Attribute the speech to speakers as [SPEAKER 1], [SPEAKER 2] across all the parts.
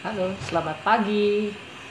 [SPEAKER 1] Halo, selamat pagi.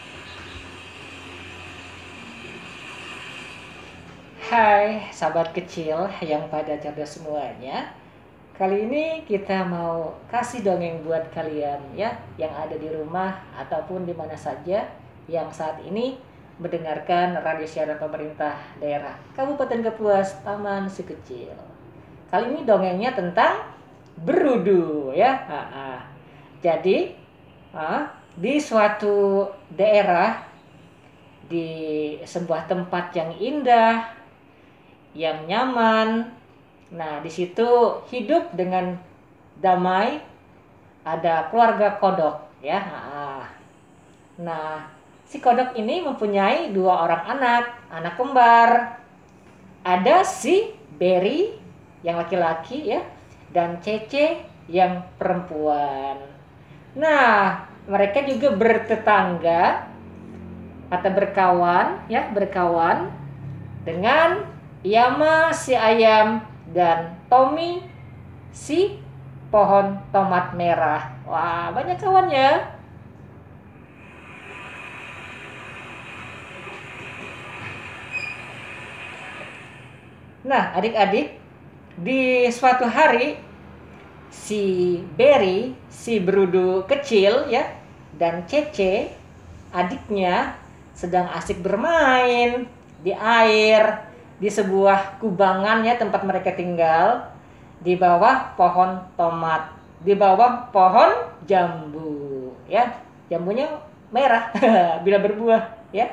[SPEAKER 1] Hai, sahabat kecil yang pada cerdas semuanya. Kali ini kita mau kasih dongeng buat kalian ya, yang ada di rumah ataupun di mana saja yang saat ini mendengarkan radio siaran pemerintah daerah Kabupaten Kapuas Taman Si Kecil. Kali ini dongengnya tentang berudu ya. Jadi, di suatu daerah, di sebuah tempat yang indah, yang nyaman. Nah, di situ hidup dengan damai ada keluarga kodok ya. Nah, si kodok ini mempunyai dua orang anak kembar. Ada si Berry yang laki-laki ya, dan Cece yang perempuan. Nah, mereka juga bertetangga atau berkawan dengan Yama si ayam dan Tommy si pohon tomat merah. Wah, banyak kawannya. Nah, adik-adik, di suatu hari si Berry, si berudu kecil ya, dan Cece, adiknya, sedang asik bermain di air di sebuah kubangan ya, tempat mereka tinggal di bawah pohon tomat, di bawah pohon jambu ya. Jambunya merah bila berbuah ya.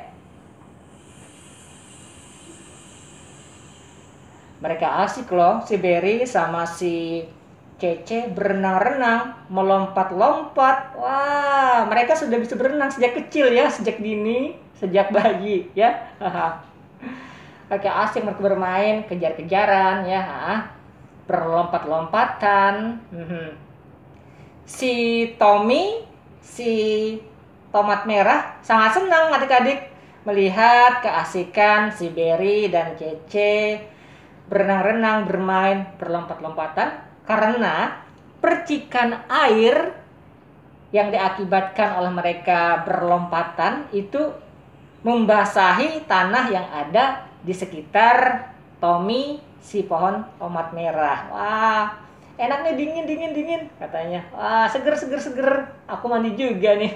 [SPEAKER 1] Mereka asik loh, si Berry sama si Cece berenang-renang, melompat-lompat. Wah, mereka sudah bisa berenang sejak kecil ya, sejak dini, sejak bayi ya. Mereka asik, mereka bermain, kejar-kejaran ya, berlompat-lompatan. Si Tommy, si tomat merah sangat senang adik-adik melihat keasikan si Berry dan Cece berenang-renang, bermain, berlompat-lompatan, karena percikan air yang diakibatkan oleh mereka berlompatan itu membasahi tanah yang ada di sekitar Tommy si pohon tomat merah. Wah, enaknya dingin katanya. Wah, seger. Aku mandi juga nih.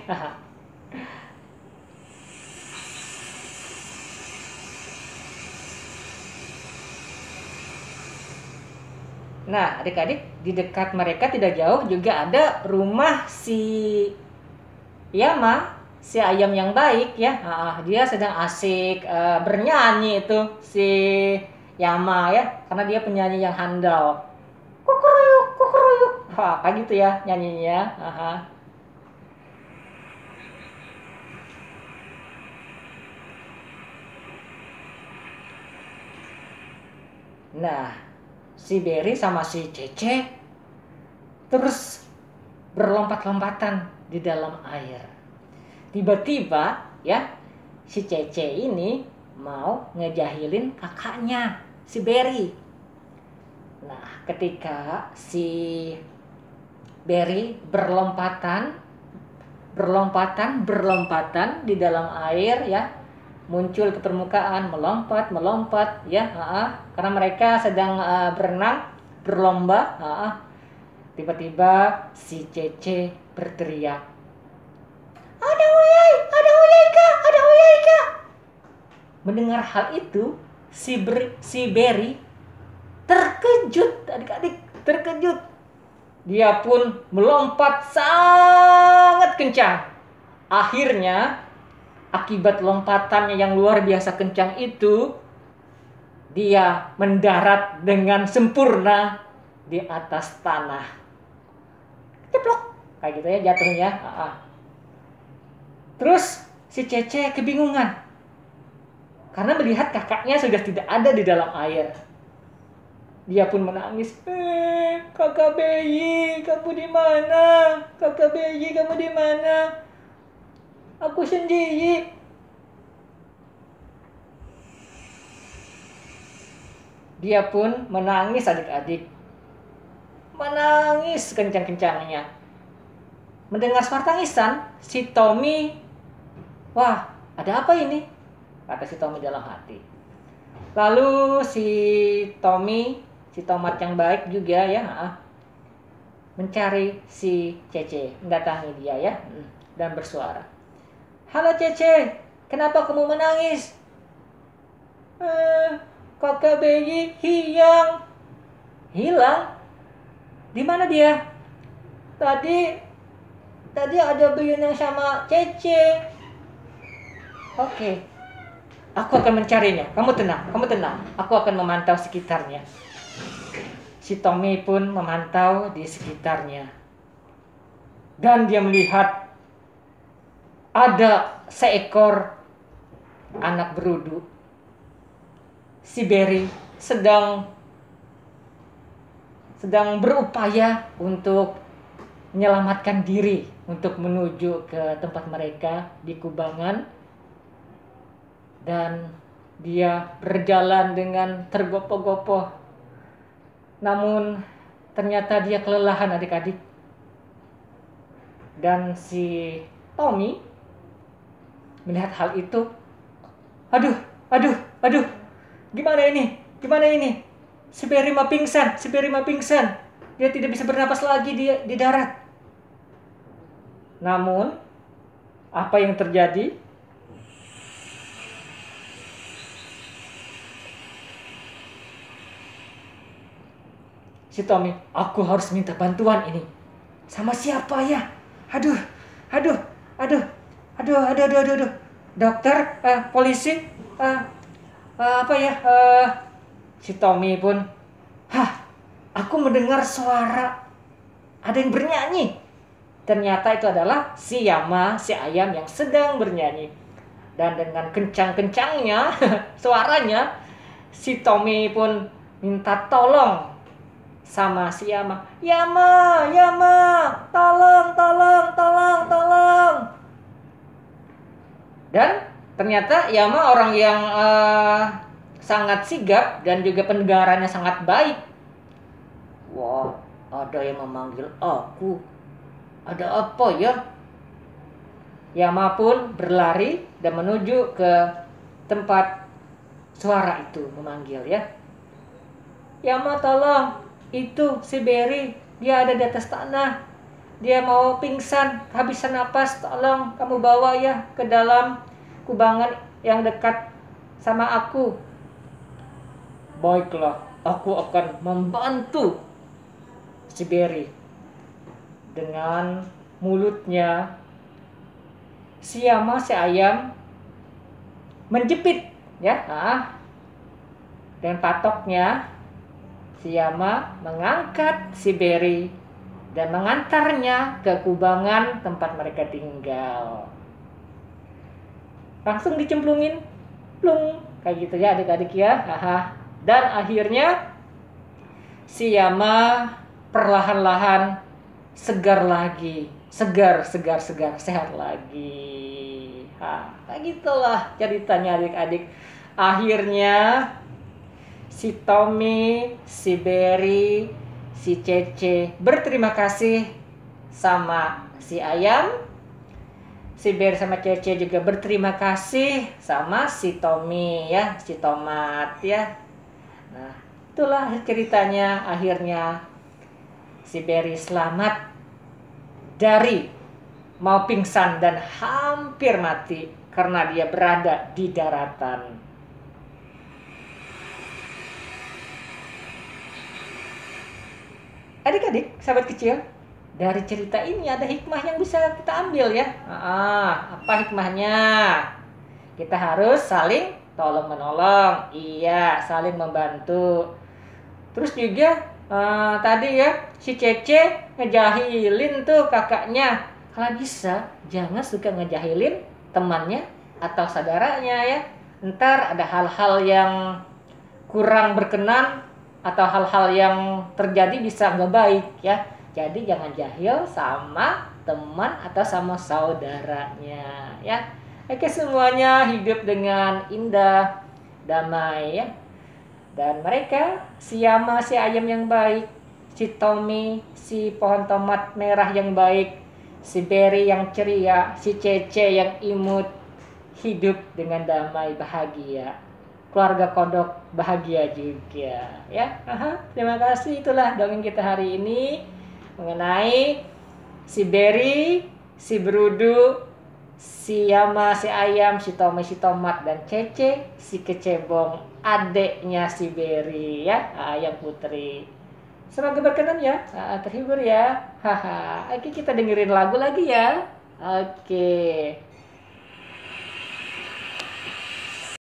[SPEAKER 1] Nah, adik-adik, di dekat mereka tidak jauh juga ada rumah si Yama, si ayam yang baik ya. Dia sedang asik bernyanyi itu si Yama ya, karena dia penyanyi yang handal. Kukuruyuk. Wah, kayak gitu ya nyanyinya. Nah, si Berry sama si Cece terus berlompat-lompatan di dalam air. Tiba-tiba ya, si Cece ini mau ngejahilin kakaknya, si Berry. Nah, ketika si Berry berlompatan di dalam air ya, muncul ke permukaan, melompat ya, karena mereka sedang berenang, berlomba. Tiba-tiba si Cece berteriak, ada oyai kak. Mendengar hal itu, si Berry terkejut, adik-adik, terkejut. Dia pun melompat sangat kencang. Akhirnya, akibat lompatannya yang luar biasa kencang itu, dia mendarat dengan sempurna di atas tanah. Ceplok, kayak gitu ya jatuhnya. Terus si Cece kebingungan karena melihat kakaknya sudah tidak ada di dalam air. Dia pun menangis. Kakak Beyi, kamu di mana? Kakak Beyi, kamu di mana? Aku sendiri. Dia pun menangis adik-adik. Menangis kencang-kencangnya. mendengar suara tangisan, si Tommy, wah, ada apa ini? Kata si Tommy dalam hati. Lalu si Tommy, si tomat yang baik juga ya, mencari si Cece, mendatangi dia ya, dan bersuara. Halo Cece, kenapa kamu menangis? Kakak bayi hilang. Di mana dia? Tadi ada bayi yang sama Cece. Oke. Aku akan mencarinya. Kamu tenang. Aku akan memantau sekitarnya. Si Tommy pun memantau di sekitarnya. Dan dia melihat ada seekor anak berudu. Si Barry sedang berupaya untuk menyelamatkan diri untuk menuju ke tempat mereka di kubangan. Dan dia berjalan dengan tergopoh-gopoh. Namun ternyata dia kelelahan adik-adik. Dan si Tommy melihat hal itu. Aduh. Gimana ini? Si Barry mah pingsan. Dia tidak bisa bernapas lagi di darat. Namun apa yang terjadi? Si Tommy, aku harus minta bantuan ini. Sama siapa ya? Aduh. Dokter, polisi, si Tommy pun, aku mendengar suara ada yang bernyanyi. Ternyata itu adalah si Yama, si ayam yang sedang bernyanyi. Dan dengan kencang-kencangnya suaranya, si Tommy pun minta tolong sama si Yama. Yama, tolong. Dan ternyata Yama orang yang sangat sigap dan juga pendengarannya sangat baik. Wah, ada yang memanggil aku. Ada apa ya? Yama pun berlari dan menuju ke tempat suara itu memanggil ya. Yama, tolong. Itu si Barry, dia ada di atas tanah. Dia mau pingsan, kehabisan napas. Tolong kamu bawa ya ke dalam kubangan yang dekat sama aku. Baiklah, aku akan membantu si Barry. Dengan mulutnya si Yama, si ayam menjepit ya. Dan patoknya si Yama mengangkat si Barry dan mengantarnya ke kubangan tempat mereka tinggal. Langsung dicemplungin, plung, kayak gitu ya adik-adik ya. Dan akhirnya si Yama perlahan-lahan segar lagi, segar, sehat lagi. Kayak gitulah ceritanya adik-adik. Akhirnya si Tommy, si Barry, si Cece berterima kasih sama si ayam. Si Barry sama Cece juga berterima kasih sama si Tommy ya, si tomat ya. Nah, itulah ceritanya. Akhirnya si Barry selamat dari mau pingsan dan hampir mati karena dia berada di daratan. Adik-adik, sahabat kecil, dari cerita ini ada hikmah yang bisa kita ambil ya. Apa hikmahnya? Kita harus saling tolong-menolong. Iya, saling membantu. Terus juga tadi ya, si Cece ngejahilin tuh kakaknya. Kalau bisa, jangan suka ngejahilin temannya atau saudaranya ya. Ntar ada hal-hal yang kurang berkenan atau hal-hal yang terjadi bisa nggak baik ya. Jadi jangan jahil sama teman atau sama saudaranya ya. Oke, semuanya hidup dengan indah, damai ya. Dan mereka, si Yama, si ayam yang baik, si Tommy, si pohon tomat merah yang baik, si Berry yang ceria, si Cece yang imut, hidup dengan damai bahagia. Keluarga kodok bahagia juga ya. Terima kasih, itulah dongeng kita hari ini mengenai si Berry, si Berudu, si Yama, si Ayam, si Tommy, si Tomat, dan Cece, si Kecebong, adeknya si Berry ya, Ayam Putri. Semoga berkenan ya, terhibur ya. Oke, kita dengerin lagu lagi ya. Oke.